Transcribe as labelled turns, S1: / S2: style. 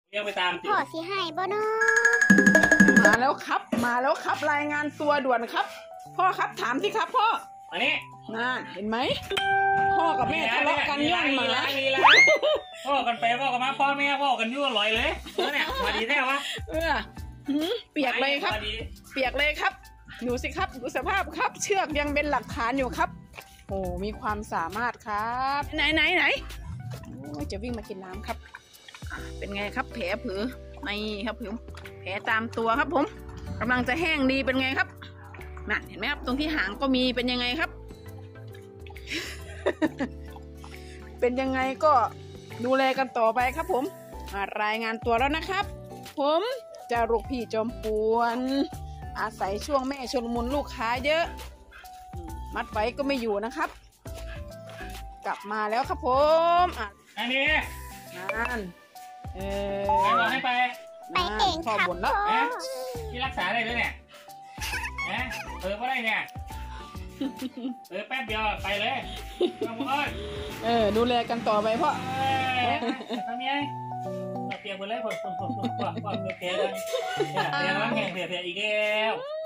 S1: เรียกไปตามติ
S2: พ่อสิให้บ่เนาะ
S3: มาแล้วครับมาแล้วครับรายงานตัวด่วนครับ พ่อครับถามสิครับพ่อ
S1: อันนี้
S3: น่าเห็นไหมพ่อกับแม่ทะเลาะกันย่องหมา
S1: ลีลาพ่อกันไปพ่อกันมาพ่อแม่พ่อกันยั่วลอยเลยเนี่ยมาดีแน่วะ
S3: เปียกเลยครับ เปียกเลยครับดูสิครับดูสภาพครับ เชือกยังเป็นหลักฐานอยู่ครับโอ้มีความสามารถครับไหนโอ้ยจะวิ่งมากินน้ำครับเป็นไงครับแผลผือไม่ครับผมแผลตามตัวครับผมกำลังจะแห้งดีเป็นไงครับนั่นเห็นไหมครับตรงที่หางก็มีเป็นยังไงครับ เป็นยังไงก็ดูแลกันต่อไปครับผมมารายงานตัวแล้วนะครับ ผมจะลูกพี่จอมป่วนอาศัยช่วงแม่ชลมุนลูกค้าเยอะมัดไว้ก็ไม่อยู่นะครับ กลับมาแล้วครับผม
S1: อันนี้
S3: นั่น
S1: ใครบอกให้ไป
S2: ไปเองครับ
S3: บ่นแล้ว
S2: พ่อ
S1: ที่รักษาได้เลยเนี่ยเปิดว่าได้เนี่ยแป๊บเดียวไปเลยมาหมด
S3: ดูแลกันต่อไปพ่อ
S1: ทำยังเปียกหมดเลยผมเปียกแล้วแห้งเปียกอีกแล้ว